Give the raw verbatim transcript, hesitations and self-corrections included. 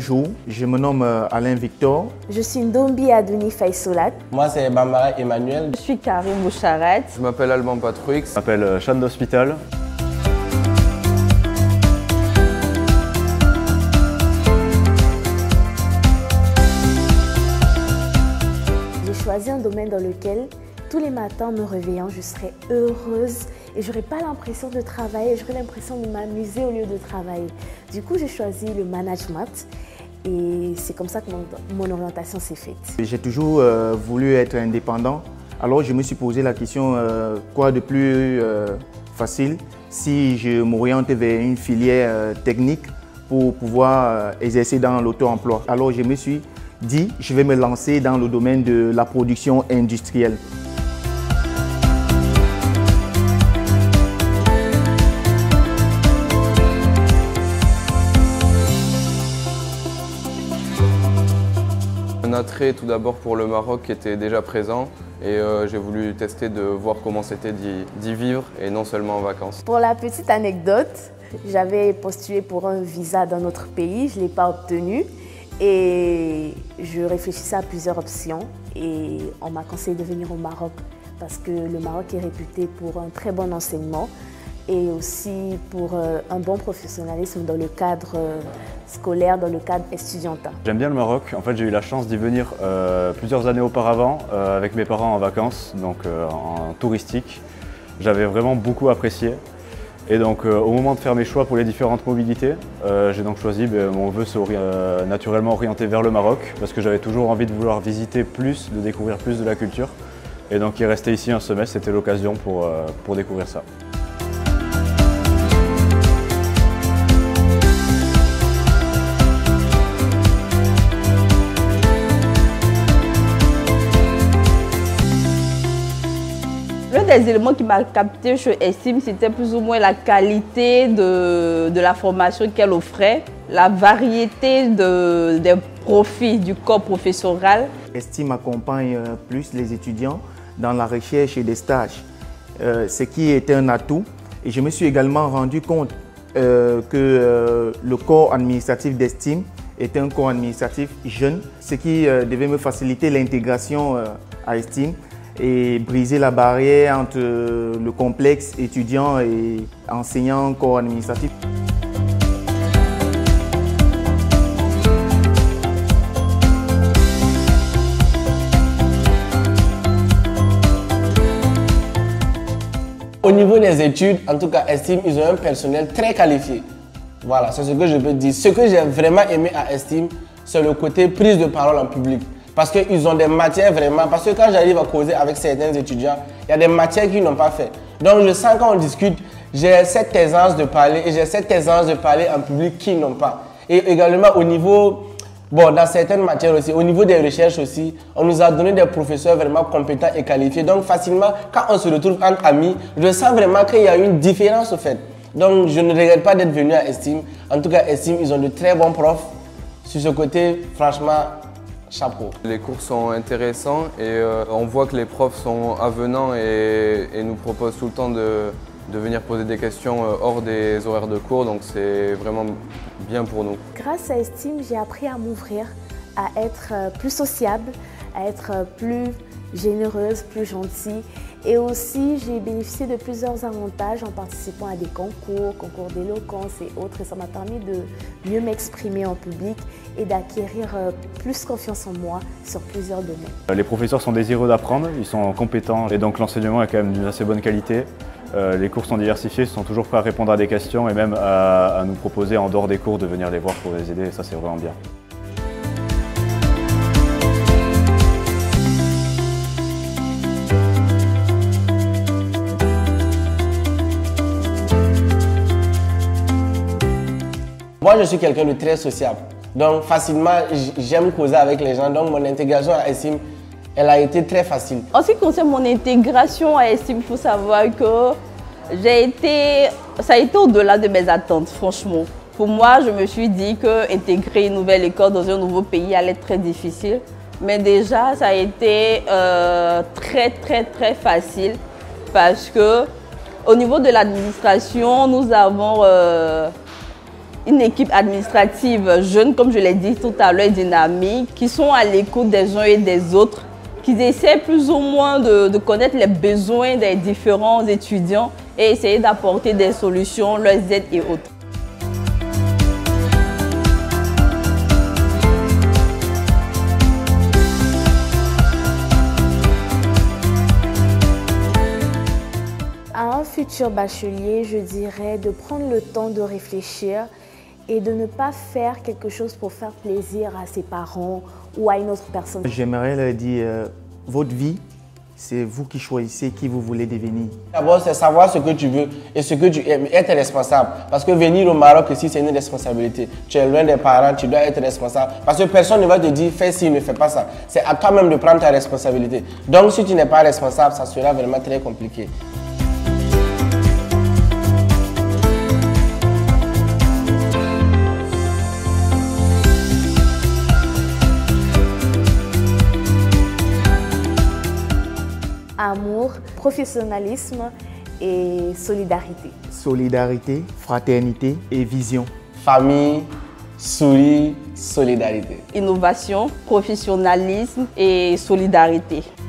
bonjour, je me nomme Alain Victor. Je suis Ndombi Adouni Faïsolat. Moi, c'est Bambara Emmanuel. Je suis Karim Boucharat. Je m'appelle Alban Patrouix. Je m'appelle Chan d'Hospital. J'ai choisi un domaine dans lequel tous les matins, en me réveillant, je serais heureuse et je n'aurais pas l'impression de travailler, j'aurais l'impression de m'amuser au lieu de travailler. Du coup, j'ai choisi le management et c'est comme ça que mon, mon orientation s'est faite. J'ai toujours euh, voulu être indépendant, alors je me suis posé la question euh, quoi de plus euh, facile si je m'oriente vers une filière euh, technique pour pouvoir euh, exercer dans l'auto-emploi. Alors je me suis dit, je vais me lancer dans le domaine de la production industrielle. Un attrait tout d'abord pour le Maroc qui était déjà présent et euh, j'ai voulu tester de voir comment c'était d'y vivre et non seulement en vacances. Pour la petite anecdote, j'avais postulé pour un visa d'un autre pays, je ne l'ai pas obtenu et je réfléchissais à plusieurs options et on m'a conseillé de venir au Maroc parce que le Maroc est réputé pour un très bon enseignement et aussi pour un bon professionnalisme dans le cadre scolaire, dans le cadre estudiantin. J'aime bien le Maroc. En fait, j'ai eu la chance d'y venir euh, plusieurs années auparavant euh, avec mes parents en vacances, donc euh, en touristique. J'avais vraiment beaucoup apprécié. Et donc, euh, au moment de faire mes choix pour les différentes mobilités, euh, j'ai donc choisi, ben, mon vœu se euh, naturellement orienté vers le Maroc parce que j'avais toujours envie de vouloir visiter plus, de découvrir plus de la culture. Et donc, y rester ici un semestre, c'était l'occasion pour, euh, pour découvrir ça. L'un des éléments qui m'a capté chez Estime, c'était plus ou moins la qualité de, de la formation qu'elle offrait, la variété de, des profils du corps professoral. Estime accompagne plus les étudiants dans la recherche et des stages, euh, ce qui est un atout. Et je me suis également rendu compte euh, que euh, le corps administratif d'Estime est un corps administratif jeune, ce qui euh, devait me faciliter l'intégration euh, à Estime et briser la barrière entre le complexe étudiant et enseignant corps administratif. Au niveau des études, en tout cas, Estime, ils ont un personnel très qualifié. Voilà, c'est ce que je peux dire. Ce que j'ai vraiment aimé à Estime, c'est le côté prise de parole en public. Parce qu'ils ont des matières vraiment, parce que quand j'arrive à causer avec certains étudiants, il y a des matières qu'ils n'ont pas fait. Donc je sens quand on discute, j'ai cette aisance de parler et j'ai cette aisance de parler en public qu'ils n'ont pas. Et également au niveau, bon dans certaines matières aussi, au niveau des recherches aussi, on nous a donné des professeurs vraiment compétents et qualifiés. Donc facilement, quand on se retrouve entre amis, je sens vraiment qu'il y a une différence au fait. Donc je ne regrette pas d'être venu à Estime. En tout cas, Estime, ils ont de très bons profs. Sur ce côté, franchement, chapeau. Les cours sont intéressants et euh, on voit que les profs sont avenants et, et nous proposent tout le temps de, de venir poser des questions hors des horaires de cours, donc c'est vraiment bien pour nous. Grâce à Estime, j'ai appris à m'ouvrir, à être plus sociable, à être plus généreuse, plus gentille. Et aussi, j'ai bénéficié de plusieurs avantages en participant à des concours, concours d'éloquence et autres. Et ça m'a permis de mieux m'exprimer en public et d'acquérir plus confiance en moi sur plusieurs domaines. Les professeurs sont désireux d'apprendre, ils sont compétents et donc l'enseignement est quand même d'une assez bonne qualité. Euh, les cours sont diversifiés, ils sont toujours prêts à répondre à des questions et même à, à nous proposer en dehors des cours de venir les voir pour les aider. Et ça, c'est vraiment bien. Moi, je suis quelqu'un de très sociable. Donc, facilement, j'aime causer avec les gens. Donc, mon intégration à Estime, elle a été très facile. En ce qui concerne mon intégration à Estime, il faut savoir que j'ai été, ça a été au-delà de mes attentes, franchement. Pour moi, je me suis dit qu'intégrer une nouvelle école dans un nouveau pays allait être très difficile. Mais déjà, ça a été euh, très, très, très facile parce que au niveau de l'administration, nous avons... Euh, Une équipe administrative jeune, comme je l'ai dit tout à l'heure, dynamique, qui sont à l'écoute des uns et des autres, qui essaient plus ou moins de, de connaître les besoins des différents étudiants et essayer d'apporter des solutions, leurs aides et autres. À un futur bachelier, je dirais de prendre le temps de réfléchir et de ne pas faire quelque chose pour faire plaisir à ses parents ou à une autre personne. J'aimerais leur dire, euh, votre vie, c'est vous qui choisissez qui vous voulez devenir. D'abord, c'est savoir ce que tu veux et ce que tu aimes, être responsable. Parce que venir au Maroc ici, c'est une responsabilité. Tu es loin des parents, tu dois être responsable. Parce que personne ne va te dire, fais ci, ne fais pas ça. C'est à toi-même de prendre ta responsabilité. Donc, si tu n'es pas responsable, ça sera vraiment très compliqué. Amour, professionnalisme et solidarité. Solidarité, fraternité et vision. Famille, sourire, solidarité. Innovation, professionnalisme et solidarité.